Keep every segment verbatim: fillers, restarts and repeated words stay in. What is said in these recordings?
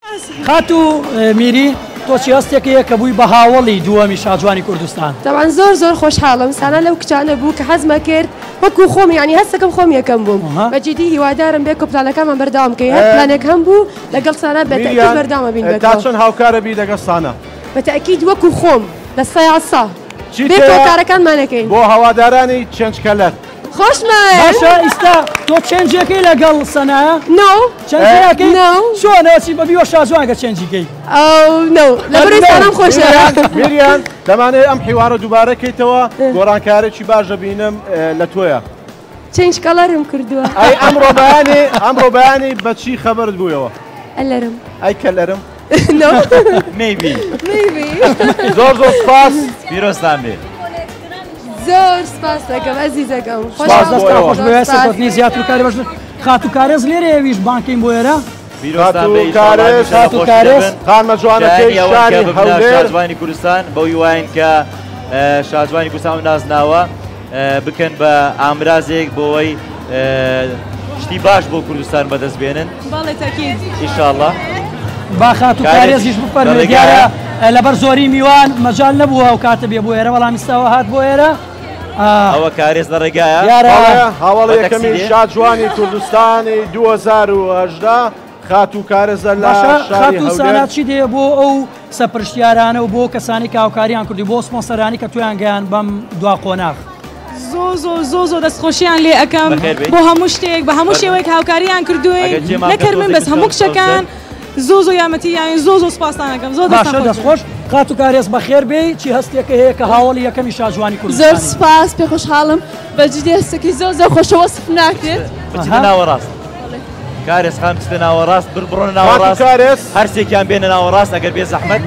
خاتو میری تۆ چی هەستێکەیە کە بووی بە هاوڵی دووەمی شاجوانی کوردستان طبعا زۆر زۆر خۆشحاڵم سانە لەو کچانە بوو کە حەزمە کرد وەکو خۆم یعنی هەستەکەم خۆم یەکەم بووم بەجددی هیوادارم بێ کە پلانەکەمان بەرداوام کە هەر پلانێک هەم بوو لەگەڵ سانە بەتەکید بەرداوامە بین تا چەند هاوکارە بی لەگەڵ سانە بەتەکید وەکو خۆم لە سەی عەسا بێ کۆکارەکانمانەکەین بۆ هەوادارانی چێنجکەلەر خۆشمایە باشە ئیستا تۆ چێنجەکەی لەگەڵ سەنایە نو چێنجەکەی چۆنەوەچی بەبیوە شاجوانگە چێنجیکەی ئەو نو لەبەرەوەی سانەم خۆشە میریان دەمانێت ئەم حیوارە دووبارەکەیتەوە گۆڕانکارێکی باش دەبینم لە تۆیە چێنج کەڵەرم کردووە ئەی ئەمڕۆ بەیانی ئەمڕۆ بەیانی بەچی خەبەرت بوویەوە ئەلەرم ئەی کەلەرم maybe maybe زۆر زۆر سپاس پیرۆستان بێ زۆر سپاس دەکەم ئەزیزەکەم خۆش بەوێستەکەوتنی زیاتر کاری باش خاتو کارێز لێرە ئێویش بانکەین بۆ ئێرە خانمە جوانەکەی شاری هەولێر شاجوانی کوردستان بەو وایین کە شاجوانی کوردستان نازناوە بکەن بە ئامرازێک بۆەوەی شتی باش بۆ کوردستان بەدەست بێنن ئینشاءالله با خاتو کارێزیش بفەرمێ دیارە لەبەر زۆری میوان مەجال نەبووە ئەو کاتە بێ بۆ ئێرە بەڵام ئێستاوە هات بۆ ئێرە ئەوە کارێز لە ڕێگایە هەواڵ یەکەمی شاجوانی کوردستانی دوو هەزار و هەژدە خاتو کارێزە لە خاتو سانات چی دێ بۆ ئەو سەپرشتیارانە و بۆ کەسانی کاوکاریان کردی بۆ سپۆنسەرانی کە تویان گەیان بەم دوا قۆناغ زۆ زۆ زۆ زۆ دەستخۆشییان لێ ئەەکەم بۆ هەموو شتێک بە هەموو شێوەیەک هاوکاریان کردوین نەکردمن بەس هەموو کشەکان زۆ زۆ یامەتی یاین زۆ زۆ سپاسانەکەم زۆر باشە دەستخۆش خاتو کارێز بەخێر بێ چی هەستێکە هەیە کە هاوڵی یەکەمی شاجوانی کوردستان زۆر سپاس پێ خۆشحاڵم بەجددی هەستێکی زۆر زۆر خۆشەوە وەسف ناکرێت بچتە ناوەڕاست کارێز خان بچتە ناوەڕاست بڕۆنە ناوەڕاست کارێز هەرسێکیان بێنە ناوەڕاست ئەگەر بێ زەحمەت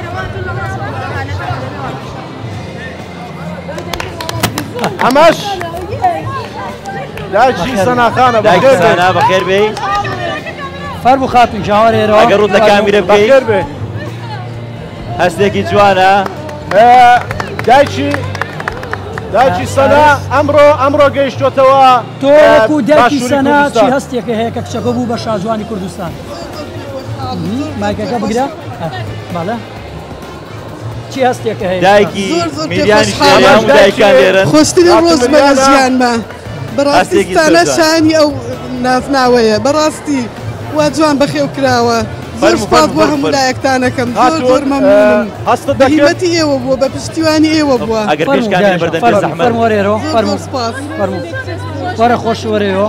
ئەمەش داچی سەناخانە بەخێر بێ فەرموو خاتون چاوەڕێرەوە ئەگەر ڕوود لە کامیرە بخێر بێ هەستێکی جوانە دایکی دایکی سەنا ئەمڕۆ ئەمڕۆ گەیشتۆتەوە تۆ وەکو دایکی سەنا چی هەستێکە هەیە کە کچەکە بوو بە شاجوانی کوردستان مایکەکە بگرە بەڵێ چی هەستێکە هەیە دایکی میلیانی شێریان دایکان لێرن خۆشترین ڕۆژمە لە ژیانمە بەڕاستی سانە شانی ئەو نازناوەیە بەڕاستی وا جوان بەخێو کراوە زۆر سپاس بۆ هەموو لایەکتانەکەم زۆر زۆر مەمنونم بەهیمەتی ئێوە بووە بە پشتیوانی ئێوە بووە فەرمووەرێرەوە فەرموو فەرموو وەرە خۆش وەرەوە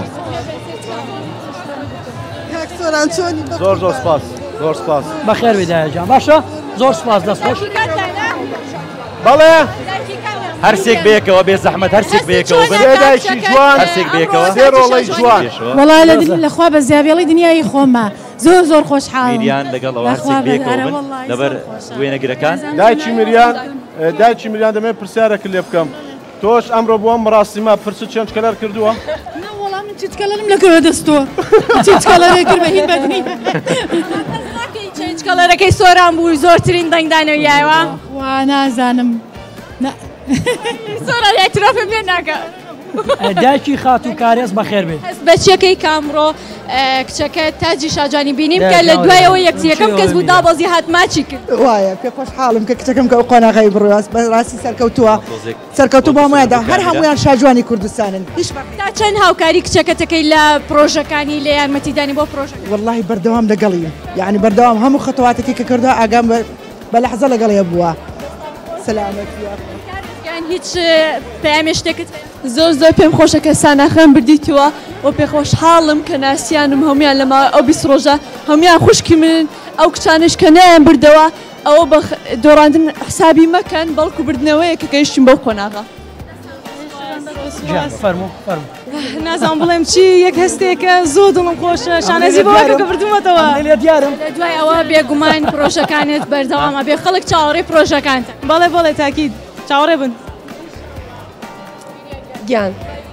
کاکسۆران چۆنی زۆر زۆر سپاس زۆر سپاس بەخێر بێ دایەجان باشە زۆر سپاس دەستخۆش بەڵێ هەرسێک بەیەکەوە بێ زەحمەت هەرسێک بەیەکەوە بێدایکی جوان هەرسێک بەیەکەوە سێڕۆڵەی جوان وەڵای لەخوا بە زیابێڵی دنیای خۆمە زۆر زۆر خۆشحاڵم میریان لەگەڵەوە هەرسێک بەیەکەوە بن لەبەر وێنەگرەکان دایکی میریان دایکی میریان دەمێت پرسیارێک لێ بکەم تۆش ئەمڕۆ بووە مەراسیمە پرسە چێنج کەلەر کردووە وەڵام چیت کەلەرم لەکەوە دەستووە چیت کەلەرێ کرد بە هیچ بەدنی چێنج کەلەرەکەی سۆران بوو زۆرترین دەنگدانەوە یایوە وا نازانم سۆران ئەترافم لێ ناکە دایکی خاتو کارێز بەخێر بێت بەچیەکەی کامڕۆ کچەکە تاجی شاجانی بینیم کە لە دوایەوە یەکتیەکەم کەس بوو دابەزی هاتماچی کرد وایە پێ خۆشحاڵم کە کچەکەم کە ئەو قۆناغی بڕاست بەڕاستی سەرکەوتووە سەرکەوتوو بۆمایدا هەر هەمویان شاجوانی کوردستانن هیچ تا چەند هاوکاری کچەکەتەکەی لە پرۆژەکانی لە یارمەتیدانی بۆ پرۆژەکە واللهی بەردەوام لەگەڵی یعنی بەردەوام هەموو خەتەواتێکی کە کردووە ئاگام بە لەحزە لەگەڵیە بووە سەلامەتی هیچ پەیامی شتێکت زۆر زۆر پێم خۆشە کە ساناخەم بردیتووە و پێ خۆشحاڵم کە ناسیانم هەمویان لەما ئەو بیست ڕۆژە هەمویان خوشکی من ئەو کچانش کە نایان بردەوە ئەوە بە دۆڕاندن حسابی مەکەن بەڵکو بردنەوەیە کە گەیشتین بەو قۆناغا نازانم بڵێم چی یەک هەستێکە زۆر دڵم خۆشە شانەزی بۆکە کە بردومەتەوە لێ دیارم دوای ئەوە بێگومان پرۆژەکانت بەردەوامە بێ خەڵک چاوەڕێی پرۆژەکانتە بەڵێ بەڵێ تاکید چاوەڕێ بن گیان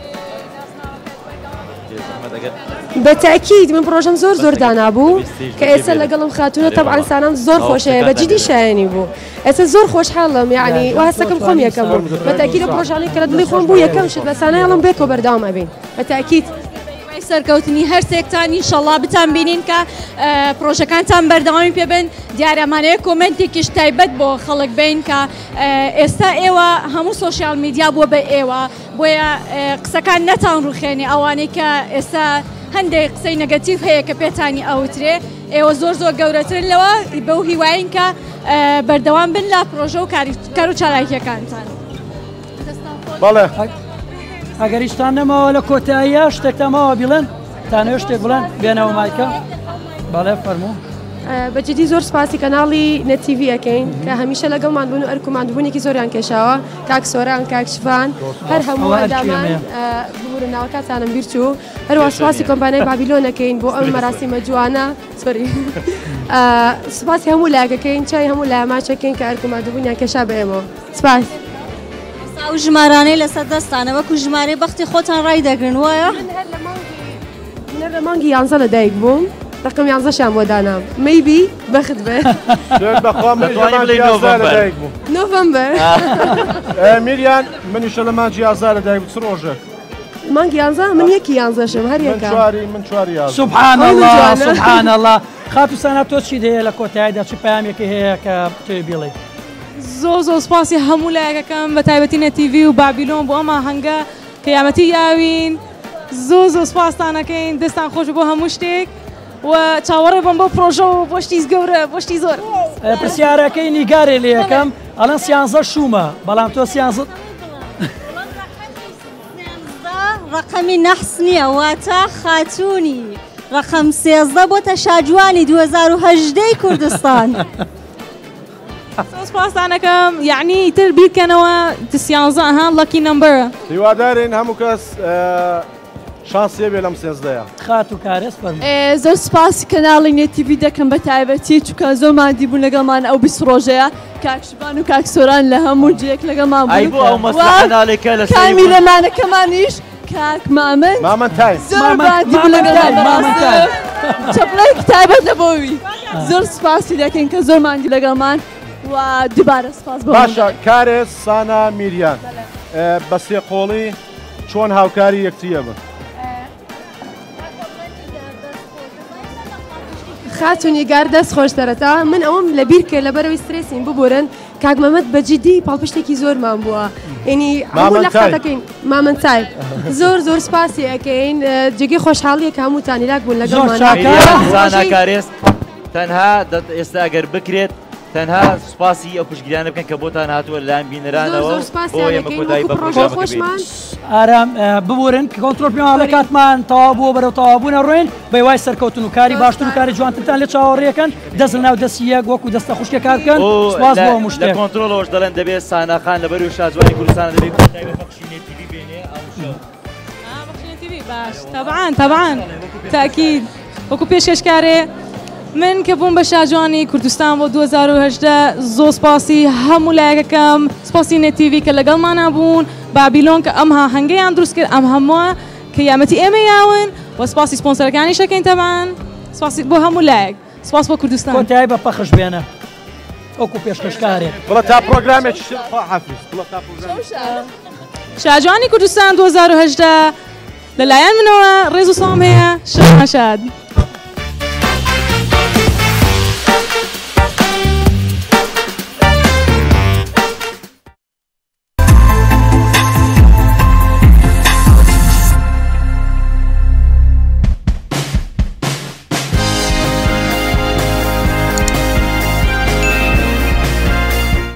بەتاکید من پرۆژەم زۆر زۆر دانابوو کە ئێستا لەگەڵم خاتونە تەبعاً سانان زۆر خۆشەیە بەجددی شایانی بوو ئێستا زۆر خۆشحاڵم یعنی وا هەستەکەم خۆم یەکەم بوو بەتاکید لە پرۆژانەی کە لە دڵی خۆم بوو یەکەم شت بە سانایڵم بێکەوە بەردەوام ئەبین بەتاکید سەرکەوتنی هەرسێکتانی ئینشەڵڵا بتان بینین کە پرۆژەکانتان بەردەوامی پێبن دیارەمانەیە کۆمنتێکیش تایبەت بۆ خەڵک بین کە ئێستا ئێوە هەموو سۆشیال میدیا بووە بە ئێوە بۆیە قسەکان نەتان ڕوخێنێ ئەوانەی کە ئێستا هەندێک قسەی نەگەتیڤ هەیە کە پێتانی ئەوترێ ئێوە زۆر زۆر گەورەترن لەوە بەو هیواین کە بەردەوام بن لە پرۆژە و کار و چالاکیەکانتان. بەڵێ ئەگەریشتان نەمەوە لە کۆتاییە شتێکتەمەوە بیڵێن تانەوە شتێک بڵێن بێنەوە مایکە بەڵێ فەرموو. بەجددی زۆر سپاسی کەناڵی نەتیڤی ئەەکەین کە هەمیشە لەگەڵمان بوون و ئەرکوماندبوونێکی زۆریان کێشاوە کاک سۆران کاک شفان هەر هەموو ئەدامان ببوورن ناوەکاتانم بیرچوو هەروە سپاسی کۆمپانیای بابیلۆنەکەین بۆ ئەم مەراسیمە جوانە سۆری سپاسی هەموو لایەکەکەین چای هەموو لایەماچەکەین کە ئەرکوماندبوونیان کێشا بەئێمەوە سپاس. ئەو ژمارانەی لەسەر دەستانە وەکو ژمارەی بەختی خۆتان ڕای دەگرن وایە؟ من لە مانگی یانزە لە دایک بووم ڕقم یانزەشیان بۆ دانام مەیبی بەخت بێ نۆڤەمبەر میریان منیشە لە مانگی یازە لە دایک چ ڕۆژێک مانگی یانزە من یەکی یانزەشم هەر یەکە من چواری سبحان الله سبحان الله خاتوسانە تۆ چی دەیە لە کۆتاییدا چ پامێکی هەیە کە توێ بیڵێ؟ زۆر زۆر سپاسی هەموو لایەکەکەم بە تایبەتی نەتیڤی و بابیلۆن بۆ ئەمە هەنگە کە یامەتی یاوین زۆر زۆر سپاسانەکەین دەستان خۆش بۆ هەموو شتێک و چاوەڕێ بم بۆ پرۆژە و بۆشتی گەورە بۆشتی زۆر پرسیارەکەی نیگارێ لێ یەکەم ئەڵەن سیانزە شومە بەڵام تۆ سیانزە ڕقەمی نەحس نییە واتە خاتوونی ڕقەم سێزدە بۆتە شاجوانی دوو هەزار و هەژدەی کوردستان. سپاسانەکەم یعنی تر بیرکەنەوە سیانزە ها لەکی نمبەرە هیوادارین هەموو کەس شانسێ بێ لەم سێزدەیە خات و کارێز فەرموو. زۆر سپاسی کەناڵی نێتیڤی دەکەم بە تایبەتی چونکە زۆرمان دیبوون لەگەڵمان ئەو بیست ڕۆژەیە کاکشبان و کاکسۆران لە هەموو جێک لەگەڵمان بوون کامیرەمانەکەمانیش کاک مامن زۆر دیبوون لەگەڵمان چەپڵەی تایبەت لە بۆوی زۆر سپاسی دەکەین کە زۆرمان دی لەگەڵمان و دووبارە سپاس بۆ باشە کارێز سانا میریان بە سێ قۆڵی چۆن هاوکاری یەکتریە بن خاتونی گار دەست خۆشتەرەتە من ئەوم لە بیرکە لە بەرەوەی سترێسین ببورن کاک مەمەد بەجددی پاڵپشتێکی زۆرمان بووە ینی هەموو لە خاتەکەین مامن تایب زۆر زۆر سپاسی ئەەکەین جگەی خۆشحاڵیەکە هەمووتانی لاک بوون لەگەڵمان کارێز تەنها ئێستا ئەگەر بکرێت تەنها سوپاسی ئەو پشتگیرانە بکەن کە بۆتان هاتووە لەلایەن بینەرانەوە بۆ ئێمە کۆتایی بە پرۆژەکەمان ئارام ببورن کە کۆنتڕۆڵ پێماڵە کاتمان تەواو بووە بەرەو تەواوبوونە ڕۆین بە وای سەرکەوتن و کاری باشتر و کاری جوانترتان لێ چاوەڕێەکەن دەست لە ناو دەستی یەک وەکو دەستە خوشکە کار بکەن سپاس بۆ هەموو شتێک. لە کۆنتڕۆڵەوەش دەڵێن دەبێت ساناخان لەبەری و شازوانی کوردستانە دەبێت کۆتایی بە بەخشی نێتیڤی بێنێ ئەو باش طبعا طبعا تأكيد وەکو پێشکەشکارێ من کە بووم بە شاجوانی کوردستان بۆ دوو هەزار و هەژدە زۆر سپاسی هەموو لایەکەکەم سپاسی نێتیڤی کە لەگەڵمانە بوون بابیلۆن کە ئەم هەنگەیان دروست کرد ئەم هەمووە کە یامەتی ئێمە یاون و سپاسی سپۆنسەرەکانی شەکەین تەمان سپاسی بۆ هەموو لایەک سپاس بۆ کوردستان کۆتایی بە پەخش بێنە وەکو پێشکەشکارێ بڵێ تا پرۆگرامێکی حافیز شاجوانی کوردستان دوو هەزار و هەژدە لەلایەن منەوە ڕێز و سڵام هەیە شاد